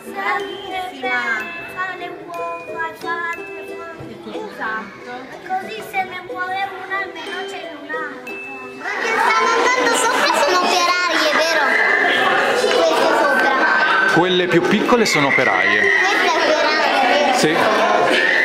Bravissima! Fa le uova, fa altre cose. Esatto. Così se ne muove una almeno c'è un'altra. Ma che stanno andando sopra sono operaie, vero? Queste sopra. Quelle più piccole sono operaie. Questa è operaia, vero? Sì.